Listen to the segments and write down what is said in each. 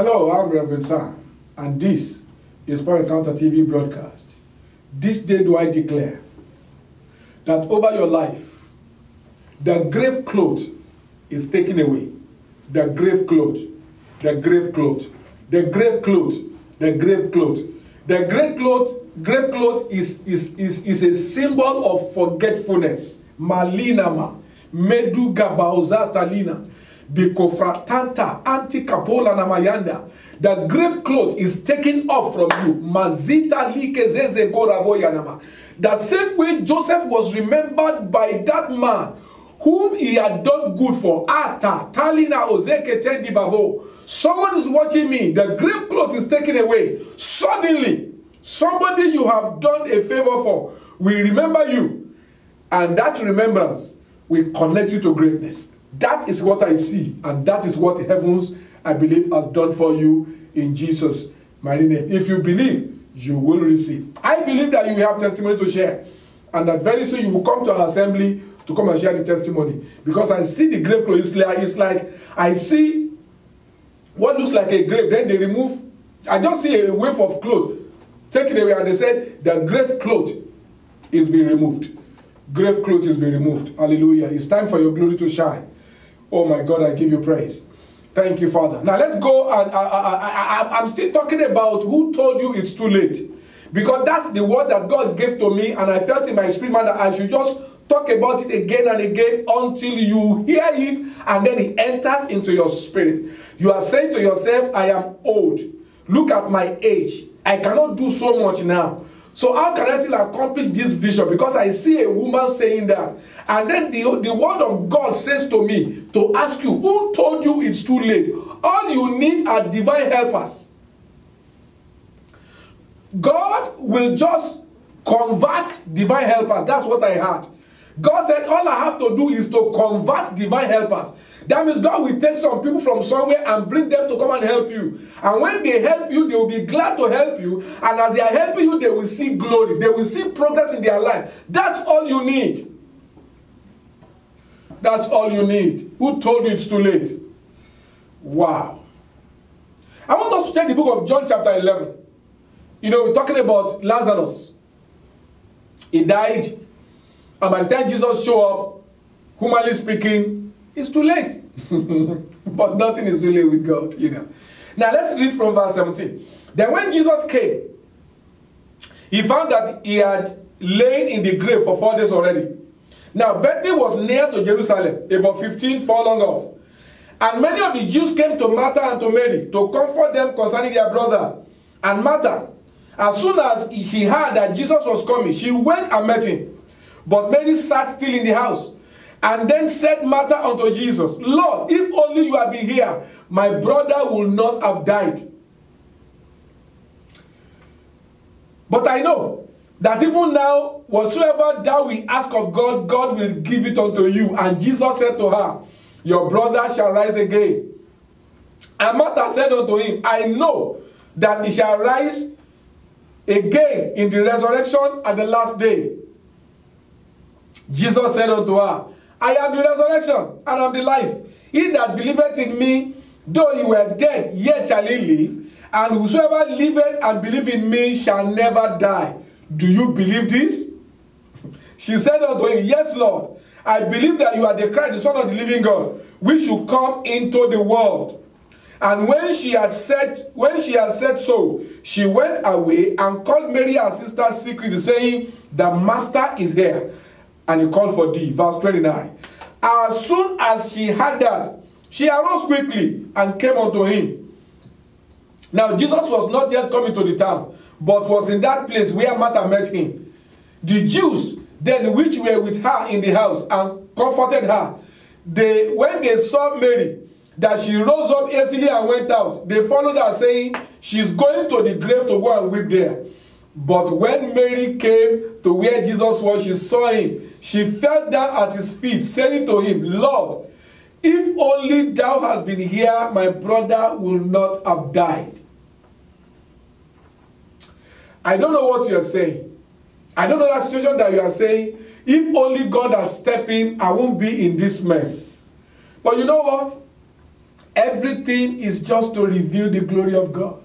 Hello, I'm Reverend Sam, and this is Power Encounter TV broadcast. This day do I declare that over your life, the grave cloth is taken away. The grave cloth, the grave cloth, the grave cloth, the grave cloth. The grave cloth is a symbol of forgetfulness. Malinama, medu gabauza talina, bikofratanta, antikapola namayanda. The grave cloth is taken off from you. Mazita likezeze goragoyanama. The same way Joseph was remembered by that man whom he had done good for. Ata, talina ozeke tendi bavo. Someone is watching me. The grave cloth is taken away. Suddenly, somebody you have done a favor for will remember you. And that remembrance will connect you to greatness. That is what I see. And that is what heavens, I believe, has done for you in Jesus' mighty name. If you believe, you will receive. I believe that you will have testimony to share. And that very soon you will come to our assembly to come and share the testimony. Because I see the grave clothes. It's like I see what looks like a grave. Then they remove. I just see a wave of cloth taken away. And they said the grave cloth is being removed. Grave cloth is being removed. Hallelujah. It's time for your glory to shine. Oh my God, I give you praise. Thank you, Father. Now let's go. And I'm still talking about who told you it's too late. Because that's the word that God gave to me. And I felt in my spirit, man, that I should just talk about it again and again until you hear it. And then it enters into your spirit. You are saying to yourself, I am old. Look at my age. I cannot do so much now. So how can I still accomplish this vision? Because I see a woman saying that. And then the word of God says to me to ask you, who told you it's too late? All you need are divine helpers. God will just convert divine helpers. That's what I heard. God said all I have to do is to convert divine helpers. That means God will take some people from somewhere and bring them to come and help you. And when they help you, they will be glad to help you. And as they are helping you, they will see glory. They will see progress in their life. That's all you need. That's all you need. Who told you it's too late? Wow. I want us to check the book of John chapter 11. You know, we're talking about Lazarus. He died. And by the time Jesus showed up, humanly speaking, it's too late. But nothing is too late with God, you know. Now let's read from verse 17. Then when Jesus came, he found that he had lain in the grave for 4 days already. Now Bethany was near to Jerusalem, about 15 furlongs off. And many of the Jews came to Martha and to Mary to comfort them concerning their brother. And Martha, as soon as she heard that Jesus was coming, she went and met him. But Mary sat still in the house. And then said Martha unto Jesus, Lord, if only you had been here, my brother would not have died. But I know that even now, whatsoever thou wilt ask of God, God will give it unto you. And Jesus said to her, your brother shall rise again. And Martha said unto him, I know that he shall rise again in the resurrection at the last day. Jesus said unto her, I am the resurrection and I am the life. He that believeth in me, though he were dead, yet shall he live. And whosoever liveth and believeth in me shall never die. Do you believe this? She said unto him, yes, Lord. I believe that you are the Christ, the Son of the living God, which should come into the world. And when she had said so, she went away and called Mary her sister secretly, saying, the master is here, and he called for thee. Verse 29. As soon as she heard that, she arose quickly and came unto him. Now Jesus was not yet coming to the town, but was in that place where Martha met him. The Jews then which were with her in the house and comforted her, when they saw Mary, that she rose up hastily and went out, they followed her, saying, she's going to the grave to go and weep there. But when Mary came to where Jesus was, she saw him. She fell down at his feet, saying to him, Lord, if only thou hast been here, my brother will not have died. I don't know what you are saying. I don't know that situation that you are saying. If only God had stepped in, I won't be in this mess. But you know what? Everything is just to reveal the glory of God.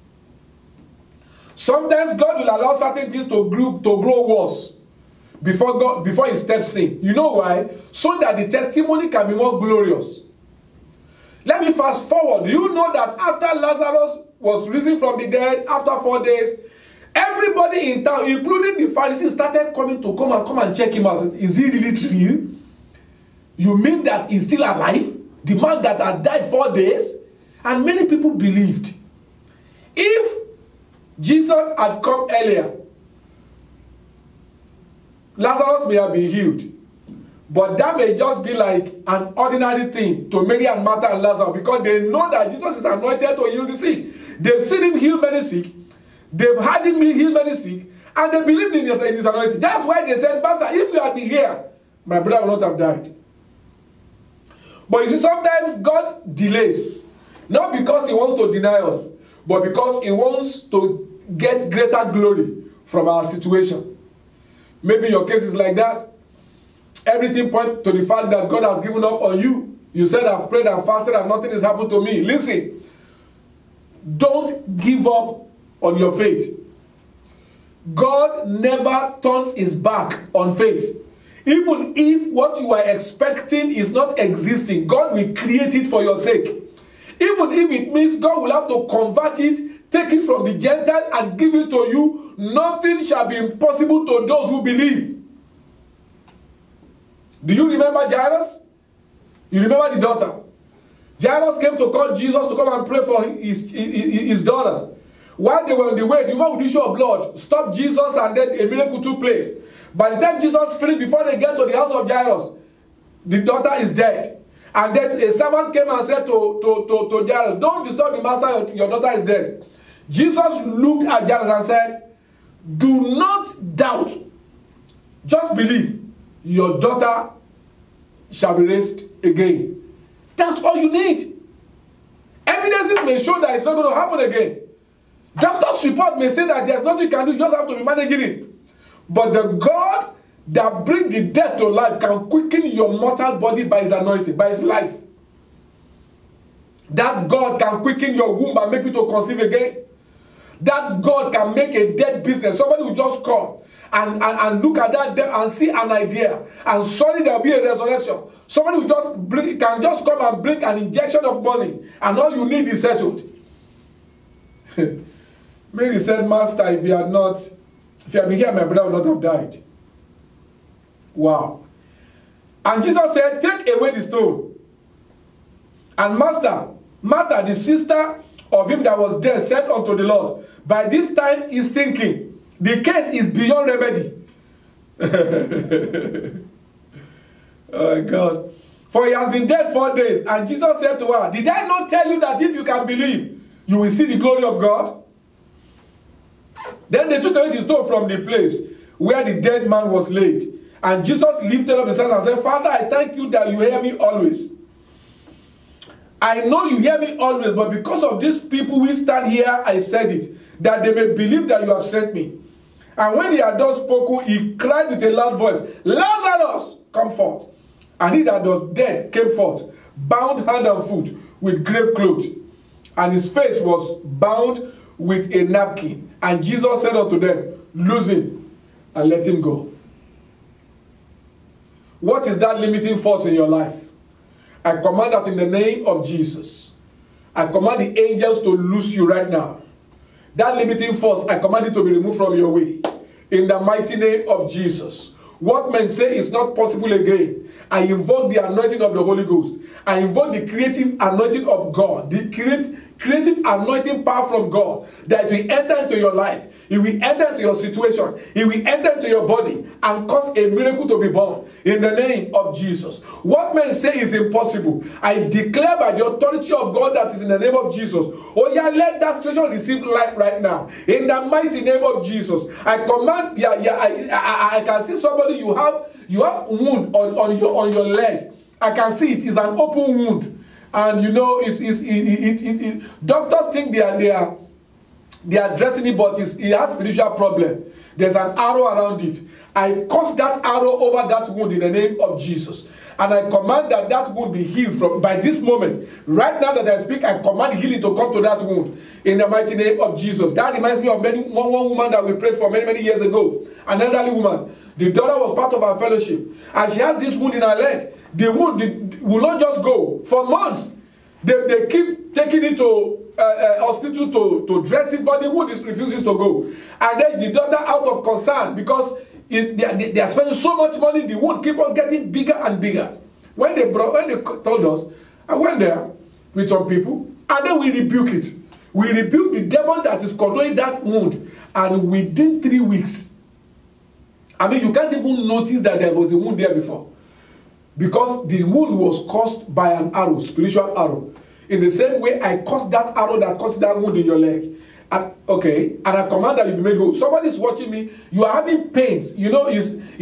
Sometimes God will allow certain things to grow worse before he steps in. You know why? So that the testimony can be more glorious. Let me fast forward. Do you know that after Lazarus was risen from the dead, after 4 days, everybody in town, including the Pharisees, started coming to come and check him out. Is he really true? You mean that he's still alive? The man that had died 4 days? And many people believed. If Jesus had come earlier, Lazarus may have been healed. But that may just be like an ordinary thing to Mary and Martha and Lazarus, because they know that Jesus is anointed to heal the sick. They've seen him heal many sick. They've had him heal many sick. And they believed in his anointing. That's why they said, Master, if you had been here, my brother would not have died. But you see, sometimes God delays. Not because he wants to deny us, but because he wants to get greater glory from our situation. Maybe your case is like that. Everything points to the fact that God has given up on you. You said, I've prayed and fasted and nothing has happened to me. Listen, don't give up on your faith. God never turns his back on faith. Even if what you are expecting is not existing, God will create it for your sake. Even if it means God will have to convert it, take it from the Gentile and give it to you, nothing shall be impossible to those who believe. Do you remember Jairus? You remember the daughter? Jairus came to call Jesus to come and pray for his daughter. While they were on the way, the woman with the issue of blood stopped Jesus, and then a miracle took place. By the time Jesus finished, before they get to the house of Jairus, the daughter is dead. And then a servant came and said to Jairus, don't disturb the master, your daughter is dead. Jesus looked at Jairus and said, do not doubt, just believe. Your daughter shall be raised again. That's all you need. Evidences may show that it's not going to happen again. Doctor's report may say that there's nothing you can do, you just have to be managing it. But the God that brings the dead to life can quicken your mortal body by his anointing, by his life. That God can quicken your womb and make you to conceive again. That God can make a dead business. Somebody will just come and look at that death and see an idea, and suddenly there will be a resurrection. Somebody will can just come and bring an injection of money, and all you need is settled. Mary said, Master, if you had been here, my brother would not have died. Wow. And Jesus said, take away the stone. And Martha, the sister of him that was dead, said unto the Lord, by this time he's thinking, the case is beyond remedy. Oh God. For he has been dead 4 days. And Jesus said to her, did I not tell you that if you can believe, you will see the glory of God? Then they took away the stone from the place where the dead man was laid. And Jesus lifted up his hands and said, Father, I thank you that you hear me always. I know you hear me always, but because of these people who stand here, I said it, that they may believe that you have sent me. And when he had thus spoken, he cried with a loud voice, Lazarus, come forth. And he that was dead came forth, bound hand and foot with grave clothes, and his face was bound with a napkin. And Jesus said unto them, loose him and let him go. What is that limiting force in your life? I command that in the name of Jesus. I command the angels to loose you right now. That limiting force, I command it to be removed from your way. In the mighty name of Jesus. What men say is not possible again. I invoke the anointing of the Holy Ghost. I invoke the creative anointing of God. The creative anointing power from God. That will enter into your life. It will enter into your situation. It will enter into your body and cause a miracle to be born. In the name of Jesus. What men say is impossible, I declare by the authority of God that is in the name of Jesus. Oh yeah, let that situation receive life right now. In the mighty name of Jesus. I command, I can see somebody, you have wound on your leg. I can see it is an open wound. And you know, doctors think they are They are dressing it, but he has spiritual problem. There's an arrow around it. I cause that arrow over that wound in the name of Jesus. And I command that that wound be healed from by this moment. Right now that I speak, I command healing to come to that wound in the mighty name of Jesus. That reminds me of one woman that we prayed for many years ago. An elderly woman. The daughter was part of our fellowship. And she has this wound in her leg. The wound will not just go. For months, they keep taking it to hospital to dress it, but the wound refuses to go. And then the daughter, out of concern, because they are spending so much money, the wound keep on getting bigger and bigger. When they told us, I went there with some people, and then we rebuke it. We rebuke the demon that is controlling that wound, and within 3 weeks, I mean, you can't even notice that there was a wound there before, because the wound was caused by an arrow, spiritual arrow. In the same way, I caused that arrow that caused that wound in your leg. And, okay, and I command that you be made whole. Somebody's watching me. You are having pains. You know,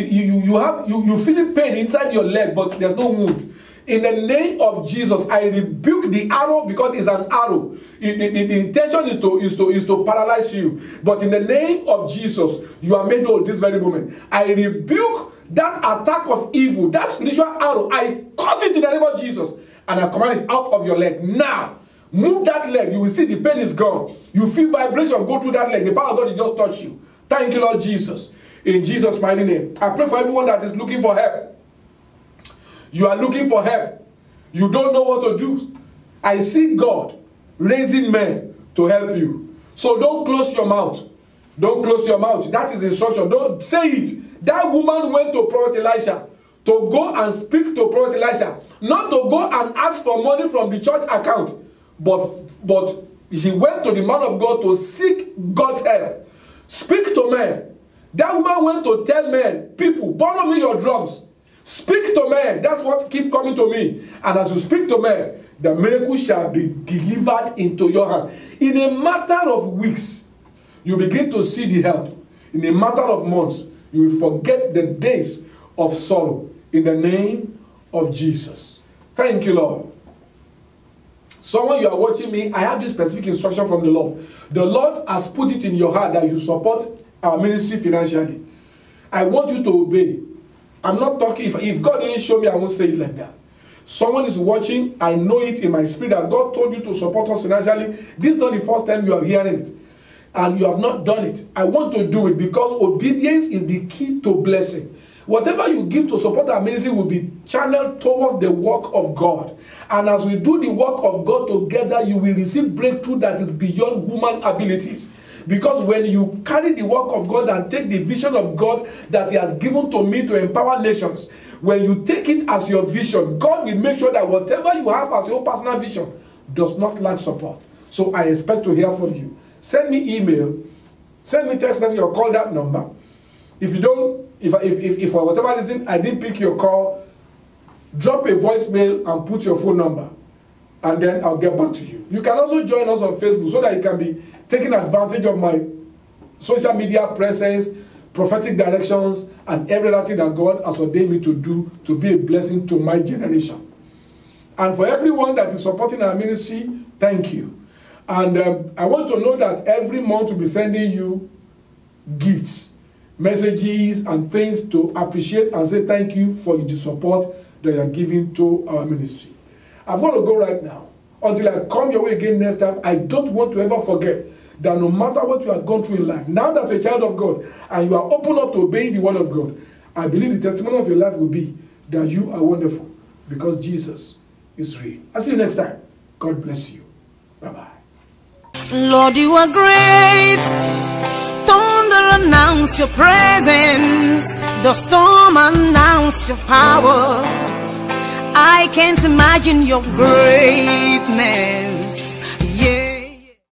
you feeling pain inside your leg, but there's no wound. In the name of Jesus, I rebuke the arrow, because it's an arrow. The intention is to paralyze you. But in the name of Jesus, you are made whole this very moment. I rebuke that attack of evil, that spiritual arrow. I cause it in the name of Jesus. And I command it out of your leg. Now, move that leg. You will see the pain is gone. You feel vibration go through that leg. The power of God will just touch you. Thank you, Lord Jesus. In Jesus' mighty name. I pray for everyone that is looking for help. You are looking for help. You don't know what to do. I see God raising men to help you. So don't close your mouth. Don't close your mouth. That is instruction. Don't say it. That woman went to Prophet Elisha to go and speak to Prophet Elisha. Not to go and ask for money from the church account. But he went to the man of God to seek God's help. Speak to men. That woman went to tell men, people, borrow me your drums. Speak to men. That's what keep coming to me. And as you speak to men, the miracle shall be delivered into your hand. In a matter of weeks, you begin to see the help. In a matter of months, you will forget the days of sorrow. In the name of Jesus. Thank you, Lord. Someone, you are watching me, I have this specific instruction from the Lord. The Lord has put it in your heart that you support our ministry financially. I want you to obey. I'm not talking, if God didn't show me, I won't say it like that. Someone is watching, I know it in my spirit that God told you to support us financially. This is not the first time you are hearing it. And you have not done it. I want to do it because obedience is the key to blessing. Whatever you give to support our ministry will be channeled towards the work of God. And as we do the work of God together, you will receive breakthrough that is beyond human abilities. Because when you carry the work of God and take the vision of God that He has given to me to empower nations, when you take it as your vision, God will make sure that whatever you have as your personal vision does not lack support. So I expect to hear from you. Send me email, send me text message or call that number. If you don't, if for whatever reason I didn't pick your call, drop a voicemail and put your phone number, and then I'll get back to you. You can also join us on Facebook so that you can be taking advantage of my social media presence, prophetic directions, and every other thing that God has ordained me to do to be a blessing to my generation. And for everyone that is supporting our ministry, thank you. And I want to know that every month we'll be sending you gifts, messages and things to appreciate and say thank you for the support that you are giving to our ministry. I've got to go right now. Until I come your way again next time, I don't want to ever forget that no matter what you have gone through in life, now that you're a child of God and you are open up to obeying the word of God, I believe the testimony of your life will be that you are wonderful because Jesus is real. I'll see you next time. God bless you. Bye-bye. Lord, you are great. Thunder announce your presence. The storm announce your power. I can't imagine your greatness.